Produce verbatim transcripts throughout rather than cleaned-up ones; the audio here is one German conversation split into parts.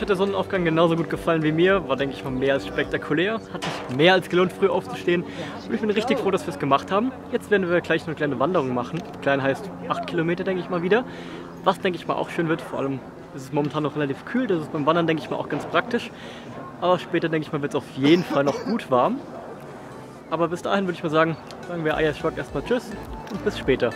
hat der Sonnenaufgang genauso gut gefallen wie mir. War, denke ich mal, mehr als spektakulär. Hat sich mehr als gelohnt, früh aufzustehen. Und ich bin richtig froh, dass wir es gemacht haben. Jetzt werden wir gleich eine kleine Wanderung machen. Klein heißt acht Kilometer, denke ich mal, wieder. Was, denke ich mal, auch schön wird. Vor allem ist es momentan noch relativ kühl. Das ist beim Wandern, denke ich mal, auch ganz praktisch. Aber später, denke ich mal, wird es auf jeden Fall noch gut warm. Aber bis dahin würde ich mal sagen, sagen wir Ayers Rock erstmal Tschüss und bis später.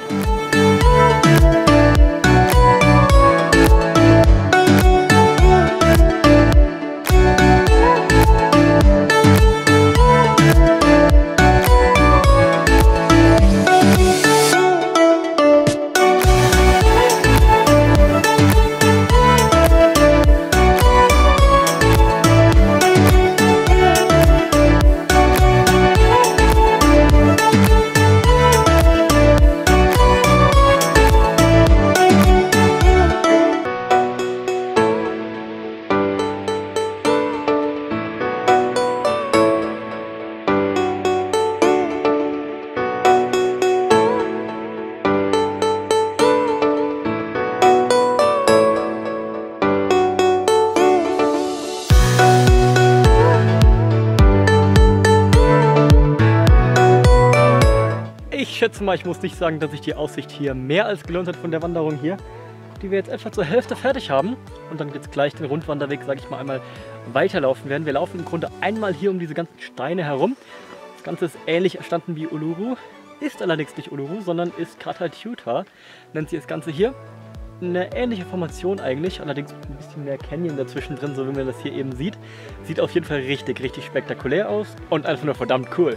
Ich schätze mal, ich muss nicht sagen, dass sich die Aussicht hier mehr als gelohnt hat von der Wanderung hier, die wir jetzt etwa zur Hälfte fertig haben. Und dann jetzt gleich den Rundwanderweg, sage ich mal, einmal weiterlaufen werden. Wir laufen im Grunde einmal hier um diese ganzen Steine herum. Das Ganze ist ähnlich erstanden wie Uluru, ist allerdings nicht Uluru, sondern ist Kata-Tjuta, nennt sie das Ganze hier. Eine ähnliche Formation eigentlich, allerdings ein bisschen mehr Canyon dazwischen drin, so wie man das hier eben sieht. Sieht auf jeden Fall richtig, richtig spektakulär aus und einfach nur verdammt cool.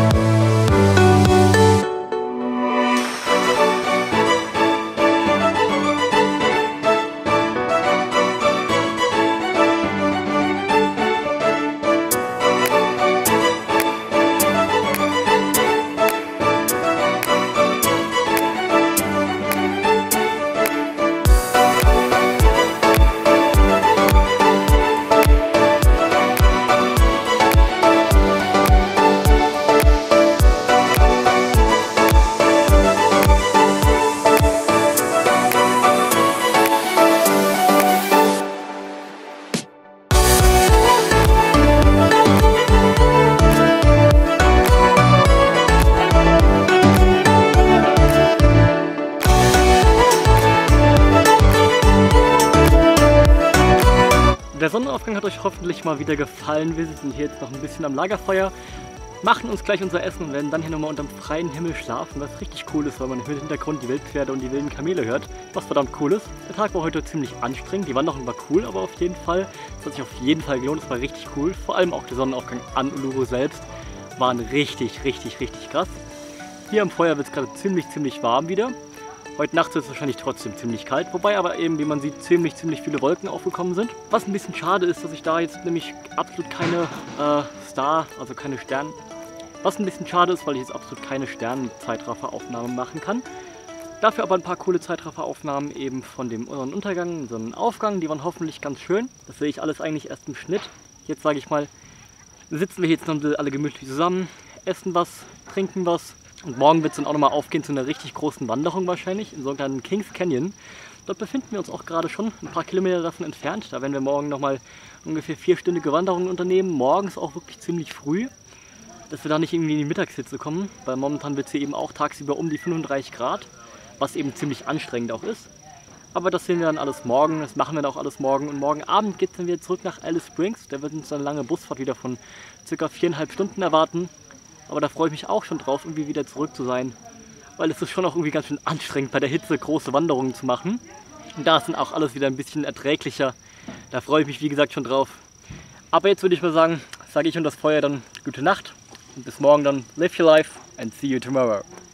Der Sonnenaufgang hat euch hoffentlich mal wieder gefallen. Wir sitzen hier jetzt noch ein bisschen am Lagerfeuer, machen uns gleich unser Essen und werden dann hier nochmal unter dem freien Himmel schlafen, was richtig cool ist, weil man im Hintergrund die Wildpferde und die wilden Kamele hört, was verdammt cool ist. Der Tag war heute ziemlich anstrengend, die Wanderung war cool, aber auf jeden Fall, es hat sich auf jeden Fall gelohnt, es war richtig cool. Vor allem auch der Sonnenaufgang an Uluru selbst waren richtig, richtig, richtig krass. Hier am Feuer wird es gerade ziemlich, ziemlich warm wieder. Heute Nacht ist es wahrscheinlich trotzdem ziemlich kalt, wobei aber eben, wie man sieht, ziemlich, ziemlich viele Wolken aufgekommen sind. Was ein bisschen schade ist, dass ich da jetzt nämlich absolut keine äh, Star, also keine Stern... Was ein bisschen schade ist, weil ich jetzt absolut keine Sternen-Zeitrafferaufnahmen machen kann. Dafür aber ein paar coole Zeitrafferaufnahmen eben von dem Untergang, so einen Aufgang, die waren hoffentlich ganz schön. Das sehe ich alles eigentlich erst im Schnitt. Jetzt sage ich mal, sitzen wir jetzt noch alle gemütlich zusammen, essen was, trinken was. Und morgen wird es dann auch nochmal aufgehen zu einer richtig großen Wanderung wahrscheinlich, in so einem kleinen Kings Canyon. Dort befinden wir uns auch gerade schon ein paar Kilometer davon entfernt. Da werden wir morgen nochmal ungefähr vierstündige Wanderungen unternehmen. Morgens auch wirklich ziemlich früh, dass wir da nicht irgendwie in die Mittagshitze kommen. Weil momentan wird es hier eben auch tagsüber um die fünfunddreißig Grad, was eben ziemlich anstrengend auch ist. Aber das sehen wir dann alles morgen, das machen wir dann auch alles morgen. Und morgen Abend geht es dann wieder zurück nach Alice Springs. Da wird uns eine lange Busfahrt wieder von ca. viereinhalb Stunden erwarten. Aber da freue ich mich auch schon drauf, irgendwie wieder zurück zu sein. Weil es ist schon auch irgendwie ganz schön anstrengend, bei der Hitze große Wanderungen zu machen. Und da ist dann auch alles wieder ein bisschen erträglicher. Da freue ich mich, wie gesagt, schon drauf. Aber jetzt würde ich mal sagen, sage ich und das Feuer dann gute Nacht. Und bis morgen dann, live your life and see you tomorrow.